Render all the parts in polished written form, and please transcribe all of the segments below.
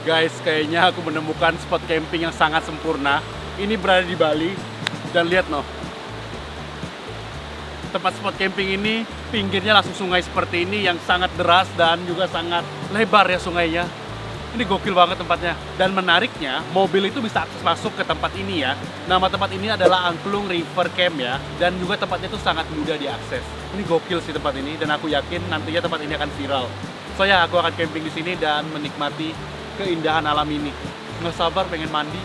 Guys, kayaknya aku menemukan spot camping yang sangat sempurna. Ini berada di Bali. Dan lihat noh, tempat spot camping ini pinggirnya langsung sungai seperti ini yang sangat deras dan juga sangat lebar ya sungainya. Ini gokil banget tempatnya. Dan menariknya, mobil itu bisa akses masuk ke tempat ini ya. Nama tempat ini adalah Angklung River Camp ya. Dan juga tempatnya itu sangat mudah diakses. Ini gokil sih tempat ini dan aku yakin nantinya tempat ini akan viral. So ya, aku akan camping di sini dan menikmati keindahan alam ini. Nggak sabar pengen mandi.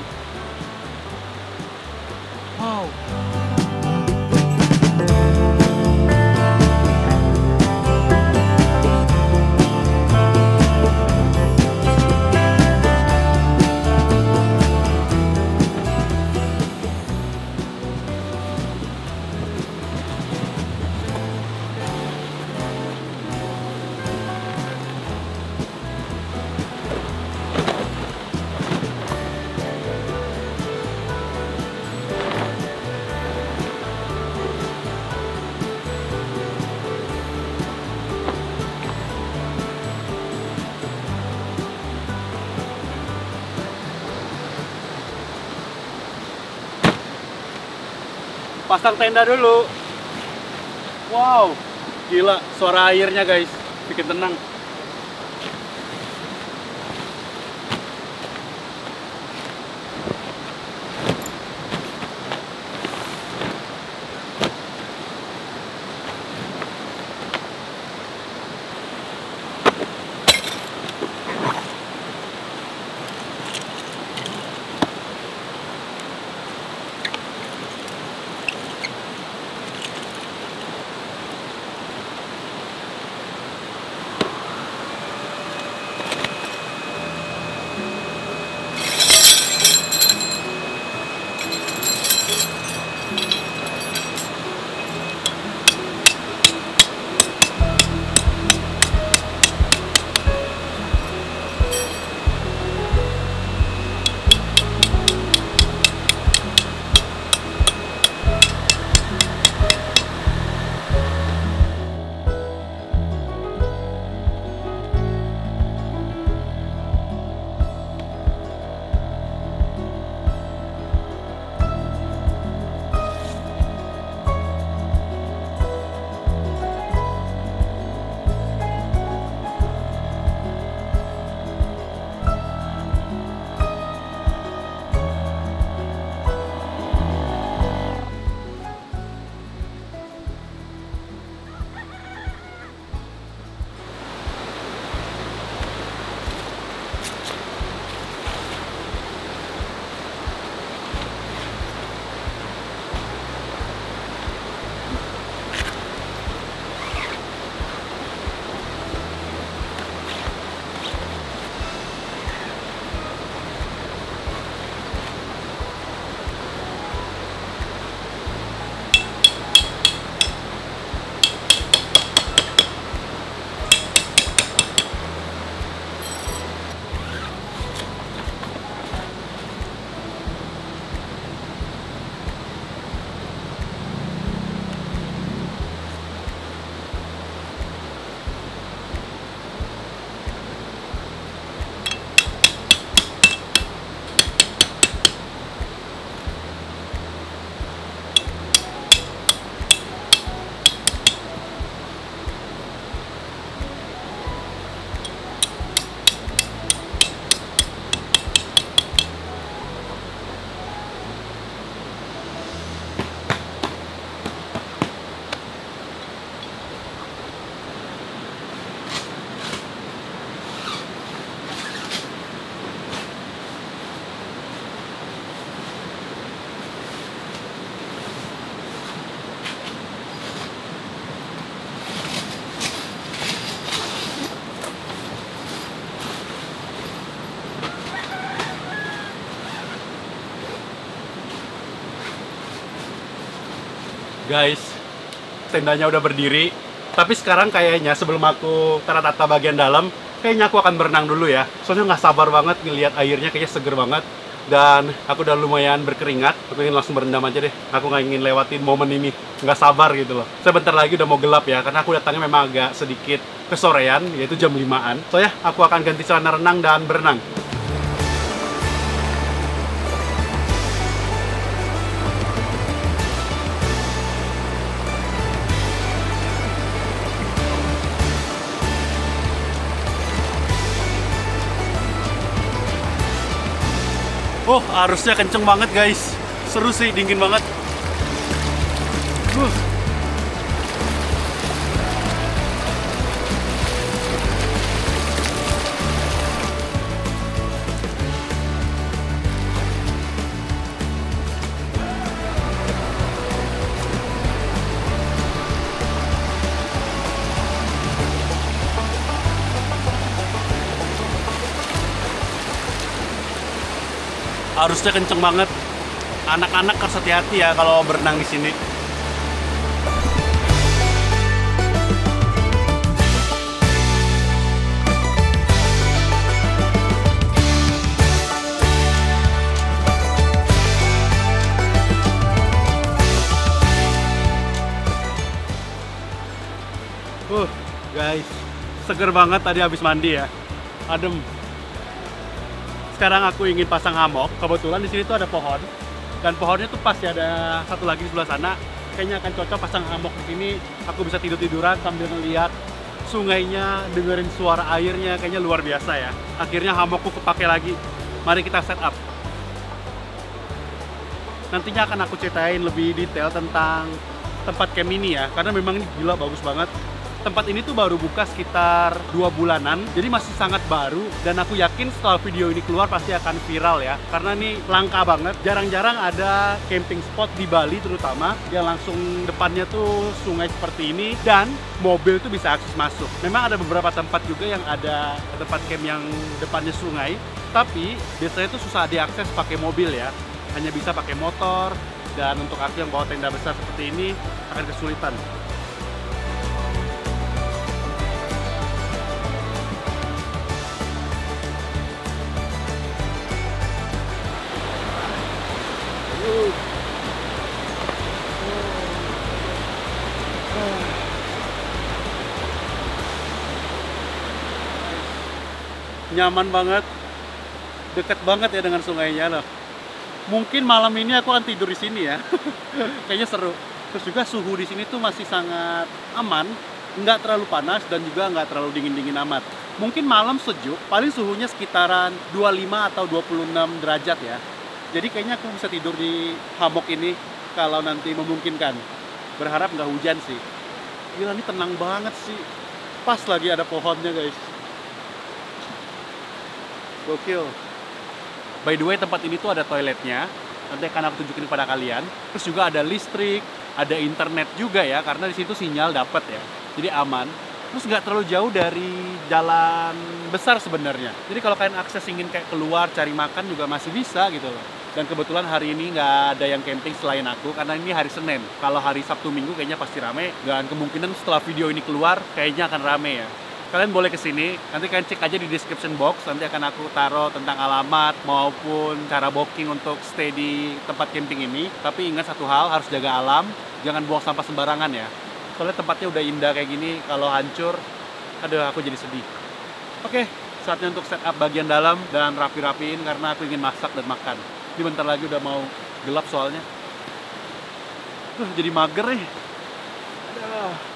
Wow. Pasang tenda dulu. Wow, gila suara airnya guys, bikin tenang. Guys, tendanya udah berdiri. Tapi sekarang kayaknya sebelum aku tata bagian dalam, kayaknya aku akan berenang dulu ya. Soalnya nggak sabar banget ngelihat airnya, kayaknya seger banget. Dan aku udah lumayan berkeringat, aku ingin langsung berendam aja deh. Aku nggak ingin lewatin momen ini, nggak sabar gitu loh. Sebentar lagi udah mau gelap ya, karena aku datangnya memang agak sedikit kesorean, yaitu jam 5-an. So ya, aku akan ganti celana renang dan berenang. Oh, arusnya kenceng banget guys. Seru sih, dingin banget. Arusnya kenceng banget. Anak-anak harus hati-hati ya kalau berenang di sini. Guys, seger banget tadi habis mandi ya. Adem. Sekarang aku ingin pasang hammock. Kebetulan di sini tuh ada pohon, dan pohonnya tuh pas ya, ada satu lagi di sebelah sana. Kayaknya akan cocok pasang hammock di sini. Aku bisa tidur-tiduran sambil ngeliat sungainya, dengerin suara airnya, kayaknya luar biasa ya. Akhirnya hammockku kepake lagi. Mari kita set up. Nantinya akan aku ceritain lebih detail tentang tempat camp ini ya, karena memang ini gila bagus banget. Tempat ini tuh baru buka sekitar 2 bulanan, jadi masih sangat baru, dan aku yakin setelah video ini keluar pasti akan viral ya, karena ini langka banget. Jarang-jarang ada camping spot di Bali terutama yang langsung depannya tuh sungai seperti ini, dan mobil tuh bisa akses masuk. Memang ada beberapa tempat juga yang ada tempat camp yang depannya sungai, tapi biasanya tuh susah diakses pakai mobil ya, hanya bisa pakai motor, dan untuk aku yang bawa tenda besar seperti ini akan kesulitan. Nyaman banget, deket banget ya dengan sungainya loh. Mungkin malam ini aku akan tidur di sini ya. Kayaknya seru. Terus juga suhu di sini tuh masih sangat aman, nggak terlalu panas dan juga nggak terlalu dingin-dingin amat. Mungkin malam sejuk, paling suhunya sekitaran 25 atau 26 derajat ya. Jadi kayaknya aku bisa tidur di hammock ini kalau nanti memungkinkan. Berharap nggak hujan sih. Gila, ini tenang banget sih. Pas lagi ada pohonnya guys. Gokil. By the way, tempat ini tuh ada toiletnya. Nanti akan aku tunjukin kepada kalian. Terus juga ada listrik, ada internet juga ya, karena di situ sinyal dapat ya. Jadi aman. Terus nggak terlalu jauh dari jalan besar sebenarnya. Jadi kalau kalian akses ingin kayak keluar cari makan juga masih bisa gitu loh. Dan kebetulan hari ini nggak ada yang camping selain aku, karena ini hari Senin. Kalau hari Sabtu Minggu kayaknya pasti rame. Dan kemungkinan setelah video ini keluar kayaknya akan rame ya. Kalian boleh kesini, nanti kalian cek aja di description box, nanti akan aku taruh tentang alamat maupun cara booking untuk stay di tempat camping ini. Tapi ingat satu hal, harus jaga alam, jangan buang sampah sembarangan ya. Soalnya tempatnya udah indah kayak gini, kalau hancur, aduh aku jadi sedih. Oke, saatnya untuk set up bagian dalam dan rapi-rapiin karena aku ingin masak dan makan. Ini bentar lagi udah mau gelap soalnya. Jadi mager nih. Aduh.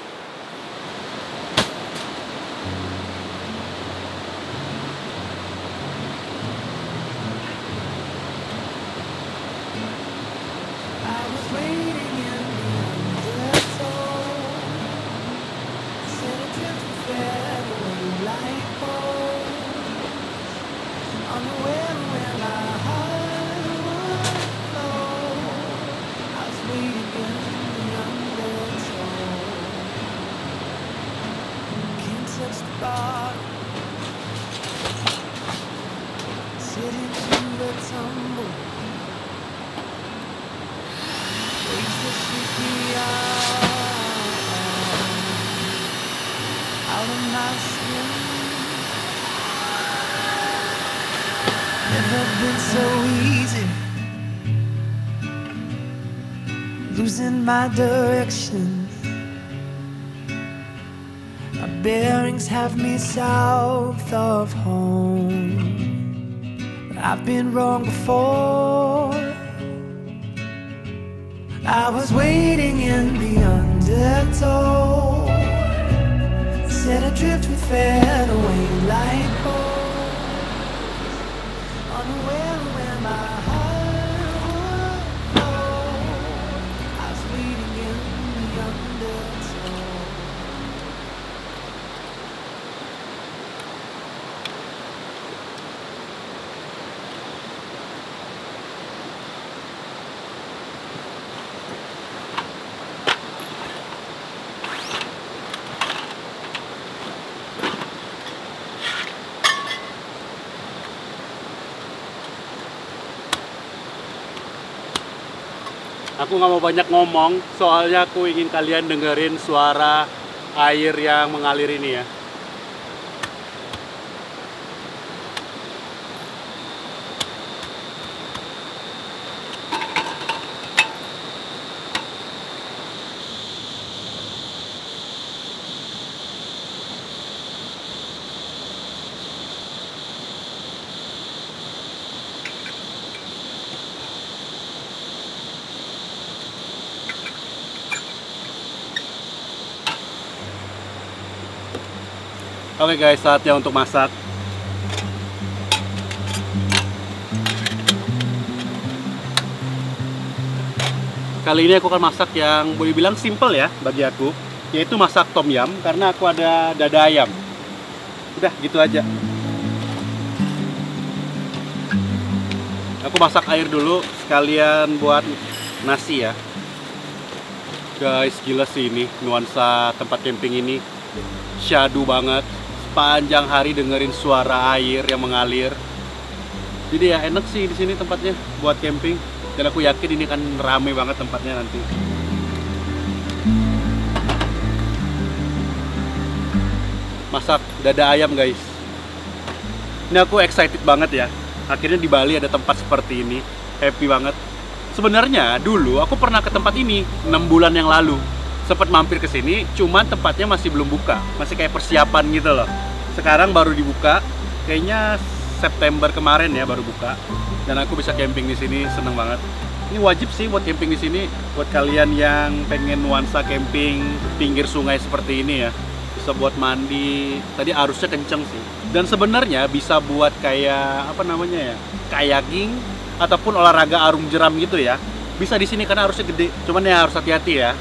Never been so easy, losing my direction. My bearings have me south of home. I've been wrong before. I was waiting in the undertow, set adrift with fed away like gold, unaware where my heart Aku nggak mau banyak ngomong, soalnya aku ingin kalian dengerin suara air yang mengalir ini ya. Oke guys, saatnya untuk masak. Kali ini aku akan masak yang boleh bilang simple ya bagi aku, yaitu masak tom yum karena aku ada dada ayam. Udah gitu aja. Aku masak air dulu sekalian buat nasi ya. Guys, gila sih ini nuansa tempat camping ini. Syadu banget. Sepanjang hari dengerin suara air yang mengalir. Jadi ya enak sih di sini tempatnya buat camping. Dan aku yakin ini kan rame banget tempatnya nanti. Masak dada ayam guys. Ini aku excited banget ya. Akhirnya di Bali ada tempat seperti ini. Happy banget. Sebenarnya dulu aku pernah ke tempat ini 6 bulan yang lalu. Sempat mampir ke sini, cuman tempatnya masih belum buka. Masih kayak persiapan gitu loh. Sekarang baru dibuka. Kayaknya September kemarin ya baru buka. Dan aku bisa camping di sini, seneng banget. Ini wajib sih buat camping di sini buat kalian yang pengen nuansa camping pinggir sungai seperti ini ya. Bisa buat mandi. Tadi arusnya kenceng sih. Dan sebenarnya bisa buat kayak apa namanya ya? Kayaking ataupun olahraga arung jeram gitu ya. Bisa di sini karena arusnya gede. Cuman ya harus hati-hati ya.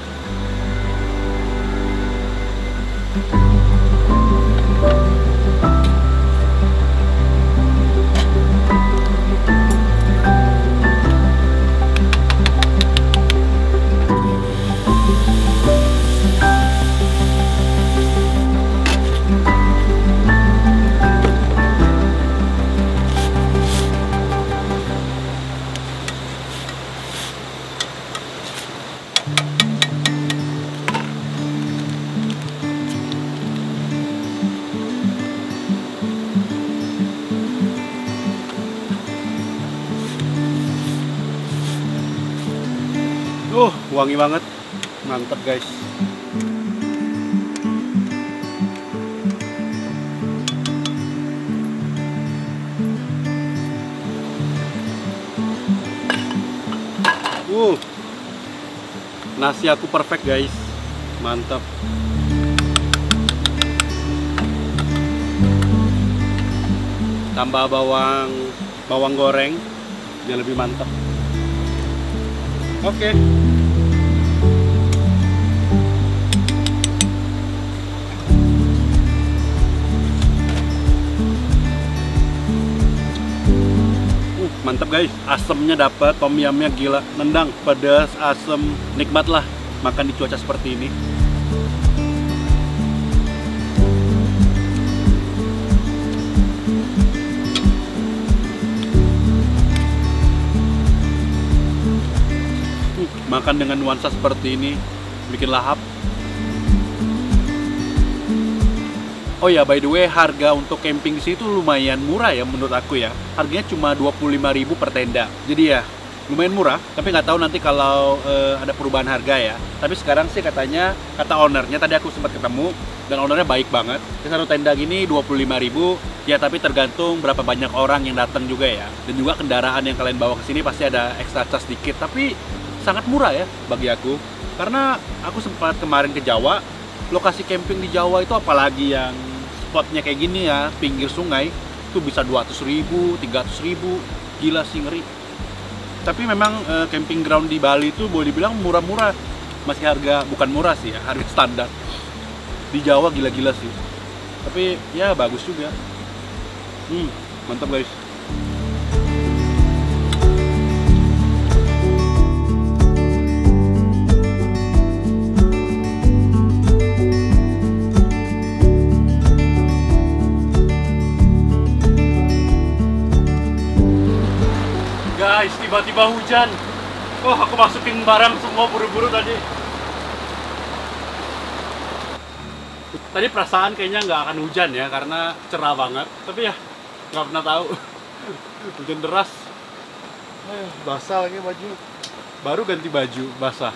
Wangi banget, mantep guys. Nasi aku perfect guys, mantep. Tambah bawang goreng, biar lebih mantep. Oke. Mantap guys, asemnya dapat, tom yumnya gila, nendang, pedas, asem, nikmat lah makan di cuaca seperti ini. Makan dengan nuansa seperti ini bikin lahap. Oh ya, by the way, harga untuk camping di sini tuh lumayan murah ya menurut aku ya. Harganya cuma 25.000 per tenda. Jadi ya, lumayan murah. Tapi nggak tahu nanti kalau ada perubahan harga ya. Tapi sekarang sih katanya, kata ownernya, tadi aku sempat ketemu, dan ownernya baik banget. Satu tenda gini 25.000, ya tapi tergantung berapa banyak orang yang datang juga ya. Dan juga kendaraan yang kalian bawa ke sini pasti ada ekstra charge sedikit. Tapi sangat murah ya bagi aku. Karena aku sempat kemarin ke Jawa, lokasi camping di Jawa itu apalagi yang spotnya kayak gini ya, pinggir sungai, itu bisa 200.000, 300.000, gila sih, ngeri. Tapi memang camping ground di Bali itu boleh dibilang murah-murah, masih harga, bukan murah sih ya, harga standar. Di Jawa gila-gila sih, tapi ya bagus juga. Mantap guys. Guys, tiba-tiba hujan. Wah, aku masukin barang semua buru-buru tadi. Tadi perasaan kayaknya nggak akan hujan ya, karena cerah banget. Tapi ya, nggak pernah tahu. Hujan deras. Basah lagi baju. Baru ganti baju, basah.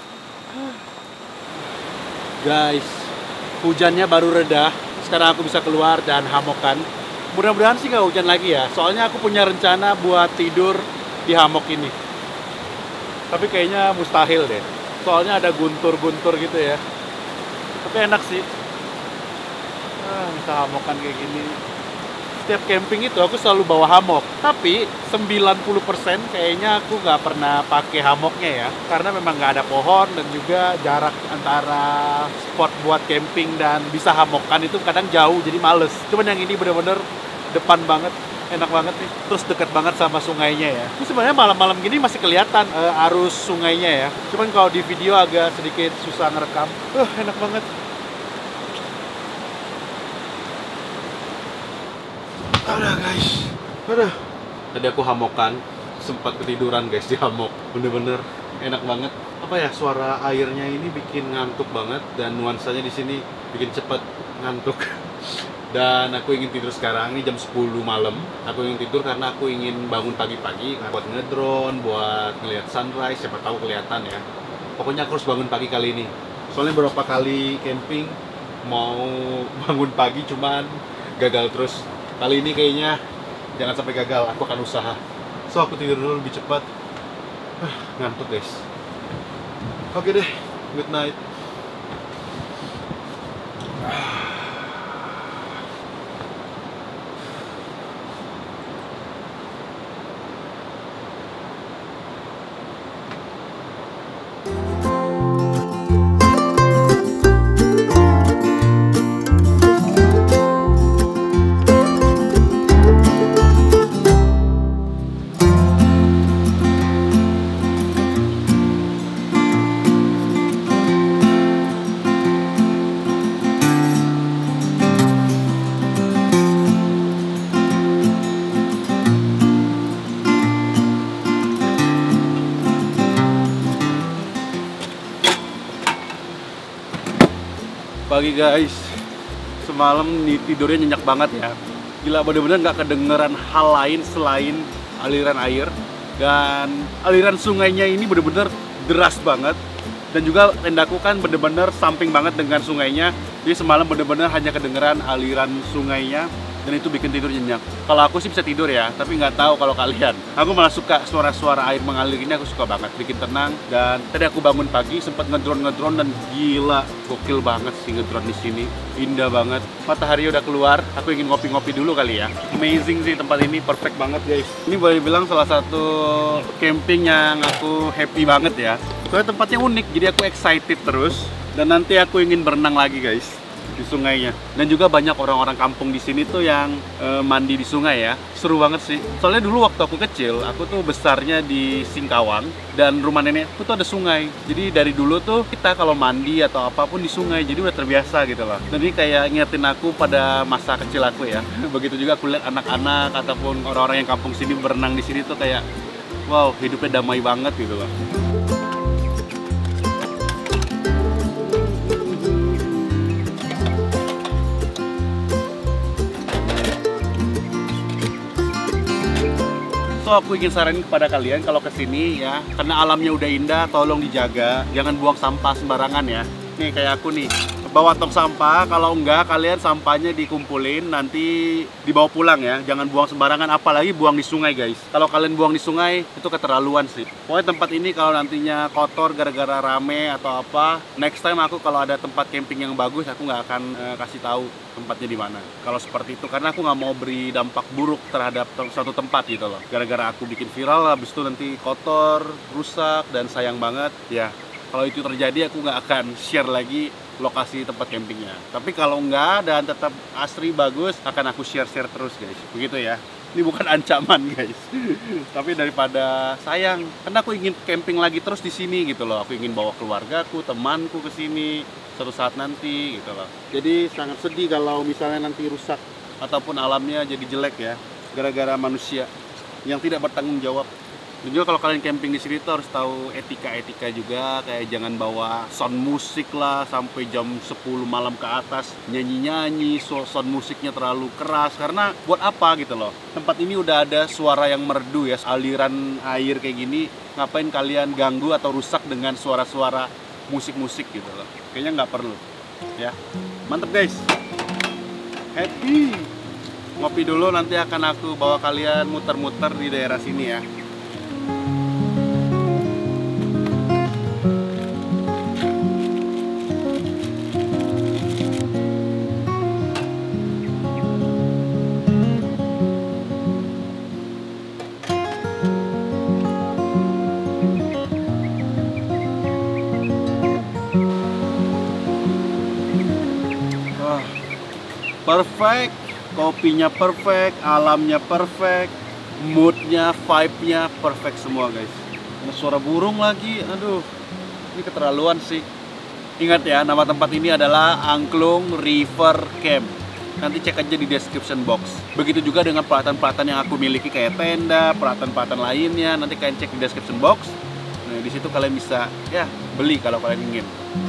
Guys, hujannya baru reda. Sekarang aku bisa keluar dan hamokan. Mudah-mudahan sih nggak hujan lagi ya. Soalnya aku punya rencana buat tidur di hamok ini. Tapi kayaknya mustahil deh. Soalnya ada guntur-guntur gitu ya. Tapi enak sih. Bisa hamokan kayak gini. Setiap camping itu aku selalu bawa hamok. Tapi 90% kayaknya aku nggak pernah pakai hamoknya ya. Karena memang nggak ada pohon dan juga jarak antara spot buat camping dan bisa hamokan itu kadang jauh, jadi males. Cuman yang ini bener-bener depan banget, enak banget nih. Terus deket banget sama sungainya ya. Ini sebenarnya malam-malam gini masih kelihatan arus sungainya ya. Cuman kalau di video agak sedikit susah ngerekam. Enak banget. Udah guys, tadi aku hamokan, sempat ketiduran guys di hamok. Bener-bener enak banget. Apa ya, suara airnya ini bikin ngantuk banget dan nuansanya di sini bikin cepet ngantuk. Dan aku ingin tidur sekarang, ini jam 10 malam. Aku ingin tidur karena aku ingin bangun pagi-pagi buat ngedrone, buat ngeliat sunrise, siapa tahu kelihatan ya. Pokoknya aku harus bangun pagi kali ini. Soalnya beberapa kali camping mau bangun pagi cuman gagal terus. Kali ini kayaknya jangan sampai gagal, aku akan usaha. So aku tidur dulu lebih cepat. Ngantuk guys. Oke deh, good night. Pagi guys, semalam nih tidurnya nyenyak banget ya. Gila, bener-bener nggak kedengeran hal lain selain aliran air. Dan aliran sungainya ini bener-bener deras banget. Dan juga tendaku kan bener-bener samping banget dengan sungainya. Jadi semalam bener-bener hanya kedengeran aliran sungainya. Dan itu bikin tidur nyenyak. Kalau aku sih bisa tidur ya, tapi nggak tahu kalau kalian. Aku malah suka suara-suara air mengalir ini, aku suka banget, bikin tenang. Dan tadi aku bangun pagi, sempat ngedrone dan gila, gokil banget sih ngedrone di sini. Indah banget. Matahari udah keluar, aku ingin ngopi-ngopi dulu kali ya. Amazing sih tempat ini, perfect banget guys. Ini boleh bilang salah satu camping yang aku happy banget ya. Soalnya tempatnya unik, jadi aku excited terus. Dan nanti aku ingin berenang lagi guys di sungainya. Dan juga banyak orang-orang kampung di sini tuh yang mandi di sungai ya. Seru banget sih. Soalnya dulu waktu aku kecil, aku tuh besarnya di Singkawang dan rumah nenekku tuh ada sungai. Jadi dari dulu tuh kita kalau mandi atau apapun di sungai, jadi udah terbiasa gitu loh. Jadi kayak ngingetin aku pada masa kecil aku ya. Begitu juga aku lihat anak-anak ataupun orang-orang yang kampung sini berenang di sini tuh kayak wow, hidupnya damai banget gitu loh. So aku ingin saranin kepada kalian kalau kesini ya, karena alamnya udah indah, tolong dijaga, jangan buang sampah sembarangan ya. Nih kayak aku nih, bawa tong sampah, kalau enggak kalian sampahnya dikumpulin, nanti dibawa pulang ya. Jangan buang sembarangan, apalagi buang di sungai guys. Kalau kalian buang di sungai, itu keterlaluan sih. Pokoknya tempat ini kalau nantinya kotor gara-gara rame atau apa, next time aku kalau ada tempat camping yang bagus, aku nggak akan kasih tahu tempatnya di mana. Kalau seperti itu, karena aku nggak mau beri dampak buruk terhadap suatu tempat gitu loh. Gara-gara aku bikin viral, habis itu nanti kotor, rusak, dan sayang banget ya. Kalau itu terjadi, aku nggak akan share lagi lokasi tempat campingnya. Tapi kalau enggak dan tetap asri bagus, akan aku share terus guys. Begitu ya. Ini bukan ancaman guys. Tapi daripada sayang, karena aku ingin camping lagi terus di sini gitu loh. Aku ingin bawa keluargaku, temanku ke sini suatu saat nanti gitu loh. Jadi sangat sedih kalau misalnya nanti rusak ataupun alamnya jadi jelek ya, gara-gara manusia yang tidak bertanggung jawab. Dan juga kalau kalian camping di sini tuh harus tahu etika-etika juga, kayak jangan bawa sound musik lah sampai jam 10 malam ke atas, nyanyi-nyanyi, sound musiknya terlalu keras, karena buat apa gitu loh. Tempat ini udah ada suara yang merdu ya, aliran air kayak gini, ngapain kalian ganggu atau rusak dengan suara-suara musik-musik gitu loh. Kayaknya nggak perlu ya. Mantep guys, happy. Ngopi dulu, nanti akan aku bawa kalian muter-muter di daerah sini ya. Perfect, kopinya perfect, alamnya perfect, moodnya, vibe-nya perfect semua guys. Ada suara burung lagi, aduh, ini keterlaluan sih. Ingat ya, nama tempat ini adalah Angklung River Camp. Nanti cek aja di description box. Begitu juga dengan peralatan-peralatan yang aku miliki kayak tenda, peralatan-peralatan lainnya. Nanti kalian cek di description box. Nah, di situ kalian bisa ya beli kalau kalian ingin.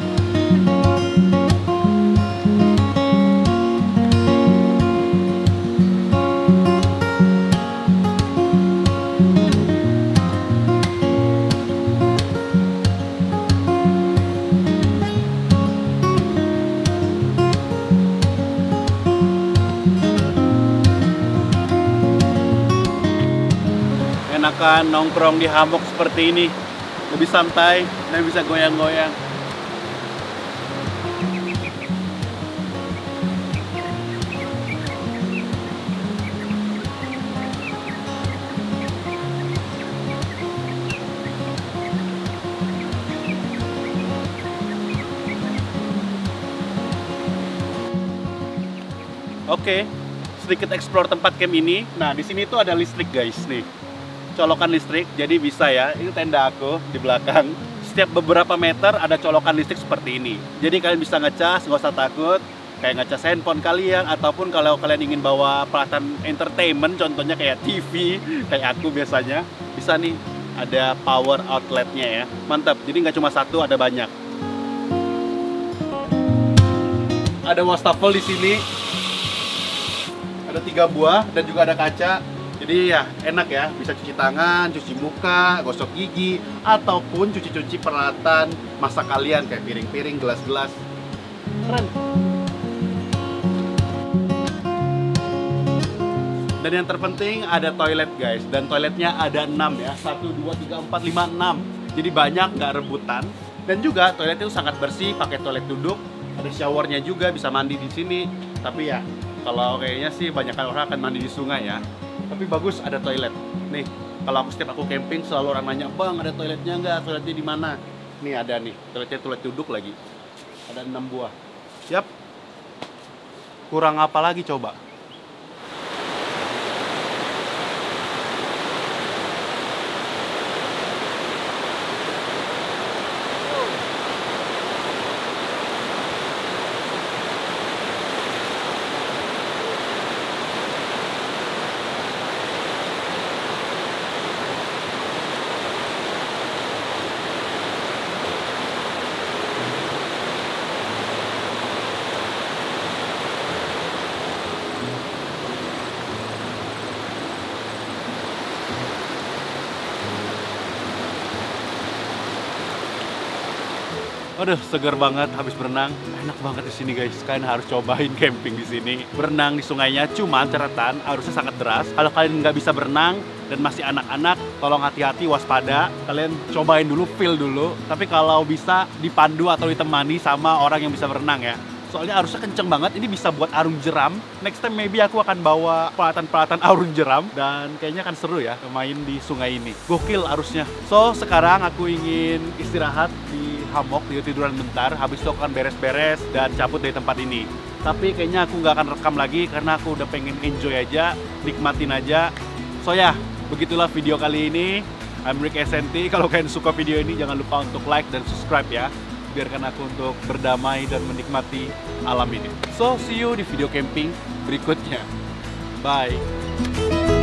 Enakan nongkrong di hammock seperti ini, lebih santai dan bisa goyang-goyang. Oke, sedikit explore tempat camp ini. Nah, di sini tuh ada listrik guys nih. Colokan listrik, jadi bisa ya, ini tenda aku di belakang. Setiap beberapa meter ada colokan listrik seperti ini. Jadi kalian bisa ngecas, nggak usah takut. Kayak ngecas handphone kalian, ataupun kalau kalian ingin bawa peralatan entertainment, contohnya kayak TV, kayak aku biasanya, bisa nih, ada power outletnya ya. Mantap, jadi nggak cuma satu, ada banyak. Ada wastafel di sini. Ada 3 buah dan juga ada kaca. Jadi ya enak ya, bisa cuci tangan, cuci muka, gosok gigi, ataupun cuci-cuci peralatan masak kalian kayak piring-piring, gelas-gelas. Keren. Dan yang terpenting ada toilet guys, dan toiletnya ada 6 ya, 1, 2, 3, 4, 5, 6. Jadi banyak, nggak rebutan. Dan juga toilet itu sangat bersih, pakai toilet duduk, ada showernya juga, bisa mandi di sini. Tapi ya, kalau kayaknya sih banyak orang akan mandi di sungai ya. Tapi bagus ada toilet. Nih, kalau setiap aku camping selalu orang nanya, "Bang, ada toiletnya nggak? Toiletnya di mana?" Nih ada nih, toiletnya toilet duduk lagi. Ada 6 buah. Siap. Kurang apa lagi coba? Aduh, segar banget habis berenang. Enak banget di sini guys. Kalian harus cobain camping di sini. Berenang di sungainya, cuman catatan arusnya sangat deras. Kalau kalian nggak bisa berenang dan masih anak-anak, tolong hati-hati, waspada. Kalian cobain dulu, feel dulu. Tapi kalau bisa dipandu atau ditemani sama orang yang bisa berenang ya. Soalnya arusnya kenceng banget, ini bisa buat arung jeram. Next time maybe aku akan bawa peralatan-peralatan arung jeram. Dan kayaknya akan seru ya main di sungai ini. Gokil arusnya. So, sekarang aku ingin istirahat di hammock, tiduran bentar. Habis itu aku akan beres-beres dan cabut dari tempat ini. Tapi kayaknya aku nggak akan rekam lagi karena aku udah pengen enjoy aja, nikmatin aja. So ya, begitulah video kali ini. I'm Rick SNT. Kalau kalian suka video ini, jangan lupa untuk like dan subscribe ya. Biarkan aku untuk berdamai dan menikmati alam ini. So, see you di video camping berikutnya. Bye!